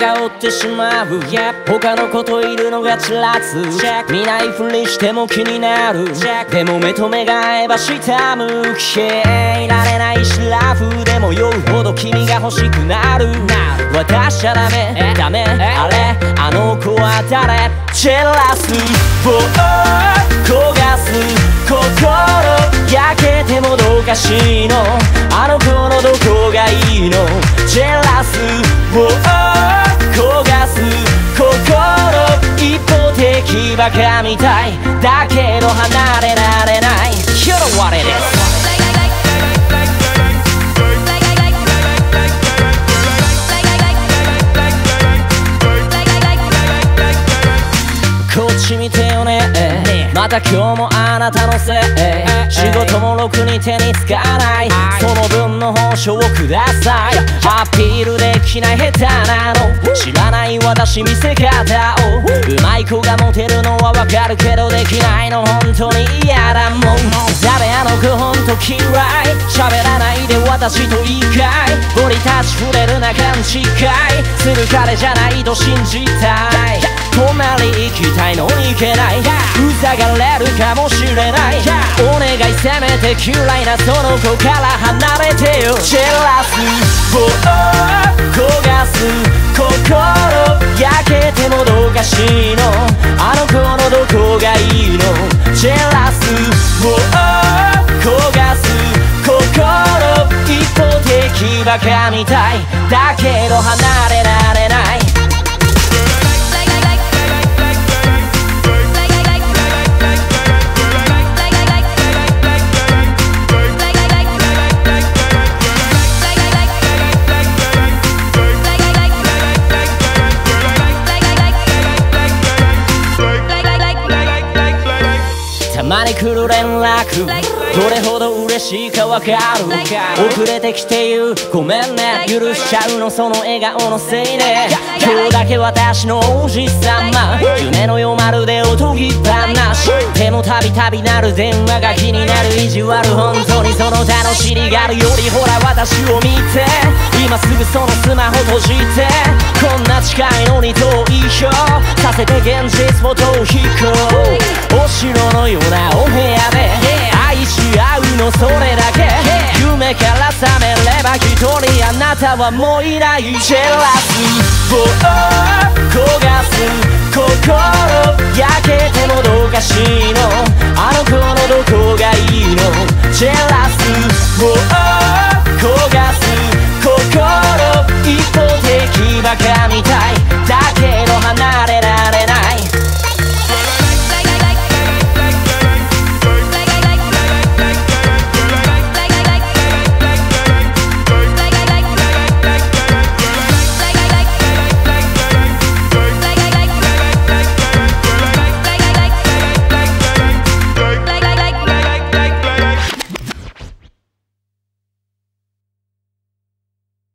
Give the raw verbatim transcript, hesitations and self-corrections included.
追ってしまう他の子といるのがちらつ見ないふりしても気になるでも目と目が合えば下向けいられないシラフでも酔うほど君が欲しくなる渡しちゃダメダメあれあの子は誰ジェラスを焦がす心焼けてもどうかしいのあの子のどこがいいのジェラスを焦がす心一方的バカみたいだけど離れられない拾われですこっち見てよねまた今日もあなたのせい仕事もろくに手につかないその分の報酬をくださいアピールできない下手なの知らない私見せ方をうまい子がモテるのはわかるけどできないの本当に嫌だもん誰あの子ほんと嫌い喋らないで私といいかい俺たち触れるな勘違いする彼じゃないと信じたい隣行きたいのに行けないうざがれるかもしれないお願いせめて嫌いなその子から離れてよジェラスを焦がす心焼けてもどうかしいのあの子のどこがいいのジェラスを焦がす心一方的バカみたいだけど離れられないたまに来る連絡どれほど嬉しいかわかる遅れてきて言うごめんね許しちゃうのその笑顔のせいで今日だけ私の王子様夢の夜まるでおとぎ話でもたびたびなる電話が気になる意地悪本当にその楽しみがあるよりほら私を見て今すぐそのスマホ閉じてこんな近いのに遠いよさせて現実を逃避行お城のようなお部屋で愛し合うのそれだけ夢から覚めれば一人あなたはもういないジェラスを焦がす心焼けてもどうかしい